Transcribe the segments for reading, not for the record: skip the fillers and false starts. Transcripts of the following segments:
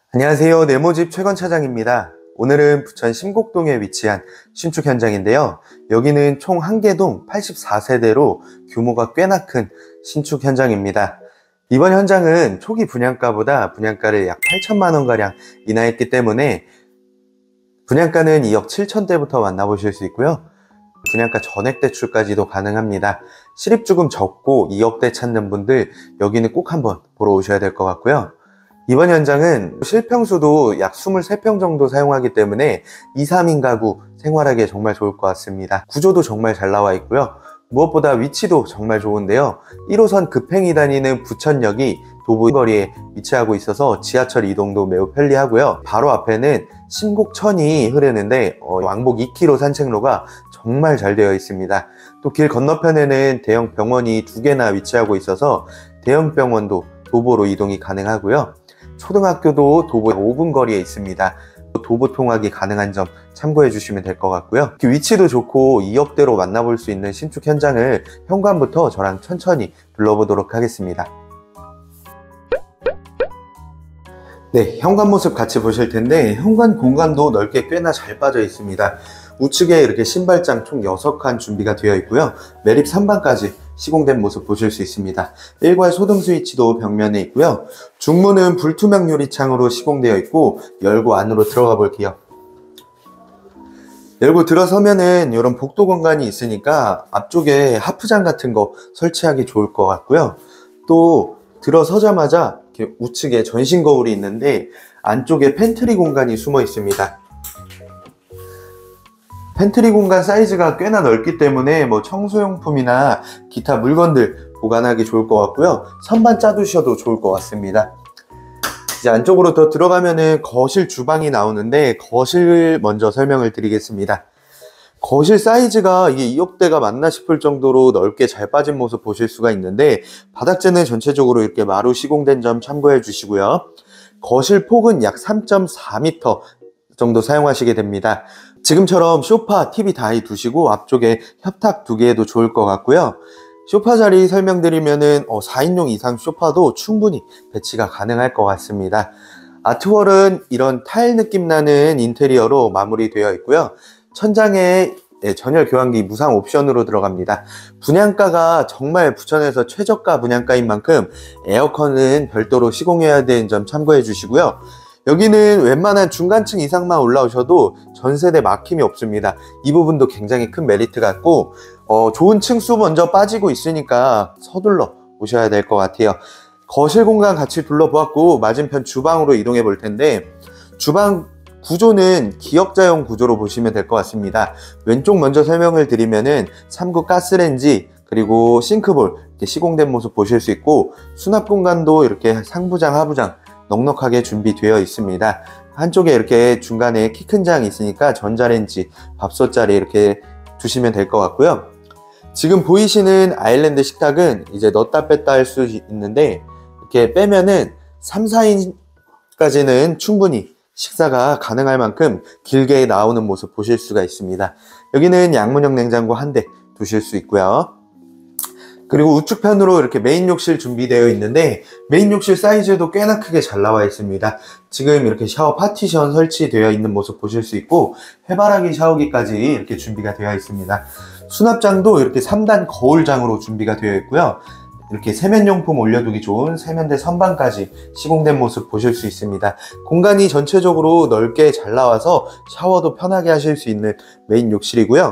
안녕하세요. 네모집 최건 차장입니다. 오늘은 부천 심곡동에 위치한 신축 현장인데요. 여기는 총 1개 동 84세대로 규모가 꽤나 큰 신축 현장입니다. 이번 현장은 초기 분양가보다 분양가를 약 8천만 원가량 인하했기 때문에 분양가는 2억 7천대부터 만나보실 수 있고요. 분양가 전액 대출까지도 가능합니다. 실입주금 적고 2억대 찾는 분들 여기는 꼭 한번 보러 오셔야 될 것 같고요. 이번 현장은 실평수도 약 23평 정도 사용하기 때문에 2, 3인 가구 생활하기에 정말 좋을 것 같습니다. 구조도 정말 잘 나와 있고요. 무엇보다 위치도 정말 좋은데요. 1호선 급행이 다니는 부천역이 도보거리에 위치하고 있어서 지하철 이동도 매우 편리하고요. 바로 앞에는 심곡천이 흐르는데 왕복 2km 산책로가 정말 잘 되어 있습니다. 또 길 건너편에는 대형 병원이 2개나 위치하고 있어서 대형 병원도 도보로 이동이 가능하고요. 초등학교도 도보 5분 거리에 있습니다. 도보 통학이 가능한 점 참고해 주시면 될 것 같고요. 위치도 좋고 2억대로 만나볼 수 있는 신축 현장을 현관부터 저랑 천천히 둘러보도록 하겠습니다. 네, 현관 모습 같이 보실 텐데 현관 공간도 넓게 꽤나 잘 빠져 있습니다. 우측에 이렇게 신발장 총 6칸 준비가 되어 있고요. 매립 선반까지 시공된 모습 보실 수 있습니다. 일괄 소등 스위치도 벽면에 있고요. 중문은 불투명 유리창으로 시공되어 있고 열고 안으로 들어가 볼게요. 열고 들어서면은 이런 복도 공간이 있으니까 앞쪽에 하프장 같은 거 설치하기 좋을 것 같고요. 또 들어서자마자 이렇게 우측에 전신 거울이 있는데 안쪽에 팬트리 공간이 숨어 있습니다. 팬트리 공간 사이즈가 꽤나 넓기 때문에 청소용품이나 기타 물건들 보관하기 좋을 것 같고요. 선반 짜두셔도 좋을 것 같습니다. 이제 안쪽으로 더 들어가면은 거실 주방이 나오는데 거실 먼저 설명을 드리겠습니다. 거실 사이즈가 이게 2억대가 맞나 싶을 정도로 넓게 잘 빠진 모습 보실 수가 있는데 바닥재는 전체적으로 이렇게 마루 시공된 점 참고해 주시고요. 거실 폭은 약 3.4m 정도 사용하시게 됩니다. 지금처럼 소파, TV 다 두시고 앞쪽에 협탁 2개도 좋을 것 같고요. 소파 자리 설명드리면은 4인용 이상 소파도 충분히 배치가 가능할 것 같습니다. 아트월은 이런 타일 느낌 나는 인테리어로 마무리되어 있고요. 천장에 전열 교환기 무상 옵션으로 들어갑니다. 분양가가 정말 부천에서 최저가 분양가인 만큼 에어컨은 별도로 시공해야 되는 점 참고해 주시고요. 여기는 웬만한 중간층 이상만 올라오셔도 전세대 막힘이 없습니다. 이 부분도 굉장히 큰 메리트 같고 좋은 층수 먼저 빠지고 있으니까 서둘러 오셔야 될 것 같아요. 거실 공간 같이 둘러보았고 맞은편 주방으로 이동해 볼 텐데 주방 구조는 기역자형 구조로 보시면 될 것 같습니다. 왼쪽 먼저 설명을 드리면은 3구 가스레인지 그리고 싱크볼 이렇게 시공된 모습 보실 수 있고 수납 공간도 이렇게 상부장 하부장 넉넉하게 준비되어 있습니다. 한쪽에 이렇게 중간에 키 큰 장이 있으니까 전자레인지, 밥솥자리 이렇게 두시면 될 것 같고요. 지금 보이시는 아일랜드 식탁은 이제 넣었다 뺐다 할 수 있는데 이렇게 빼면은 3, 4인까지는 충분히 식사가 가능할 만큼 길게 나오는 모습 보실 수가 있습니다. 여기는 양문형 냉장고 1대 두실 수 있고요. 그리고 우측편으로 이렇게 메인 욕실 준비되어 있는데 메인 욕실 사이즈도 꽤나 크게 잘 나와 있습니다. 지금 이렇게 샤워 파티션 설치되어 있는 모습 보실 수 있고 해바라기 샤워기까지 이렇게 준비가 되어 있습니다. 수납장도 이렇게 3단 거울장으로 준비가 되어 있고요. 이렇게 세면용품 올려두기 좋은 세면대 선반까지 시공된 모습 보실 수 있습니다. 공간이 전체적으로 넓게 잘 나와서 샤워도 편하게 하실 수 있는 메인 욕실이고요.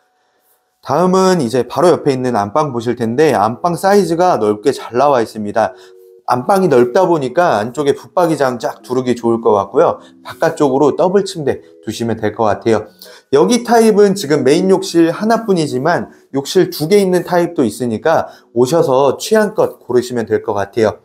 다음은 이제 바로 옆에 있는 안방 보실 텐데 안방 사이즈가 넓게 잘 나와 있습니다. 안방이 넓다 보니까 안쪽에 붙박이장 쫙 두르기 좋을 것 같고요. 바깥쪽으로 더블 침대 두시면 될 것 같아요. 여기 타입은 지금 메인 욕실 하나뿐이지만 욕실 2개 있는 타입도 있으니까 오셔서 취향껏 고르시면 될 것 같아요.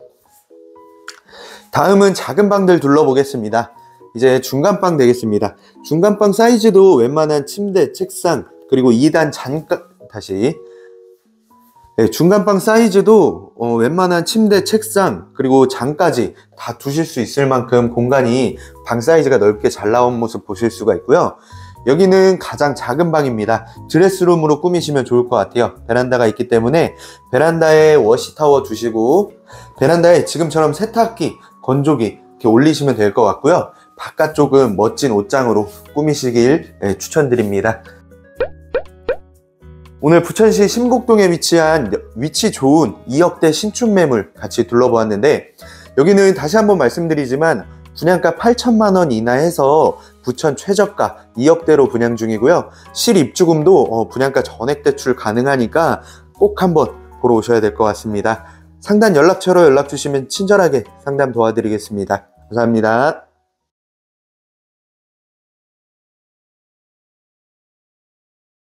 다음은 작은 방들 둘러보겠습니다. 이제 중간방 되겠습니다. 중간방 사이즈도 웬만한 침대, 책상 그리고 2단 잔가 중간방 사이즈도 웬만한 침대, 책상 그리고 장까지 다 두실 수 있을 만큼 공간이 방 사이즈가 넓게 잘 나온 모습 보실 수가 있고요. 여기는 가장 작은 방입니다. 드레스룸으로 꾸미시면 좋을 것 같아요. 베란다가 있기 때문에 베란다에 워시타워 두시고 베란다에 지금처럼 세탁기, 건조기 이렇게 올리시면 될 것 같고요. 바깥쪽은 멋진 옷장으로 꾸미시길 추천드립니다. 오늘 부천시 심곡동에 위치한 위치 좋은 2억대 신축 매물 같이 둘러보았는데, 여기는 다시 한번 말씀드리지만 분양가 8천만 원 이하에서 부천 최저가 2억대로 분양 중이고요. 실입주금도 분양가 전액 대출 가능하니까 꼭 한번 보러 오셔야 될 것 같습니다. 상단 연락처로 연락 주시면 친절하게 상담 도와드리겠습니다. 감사합니다.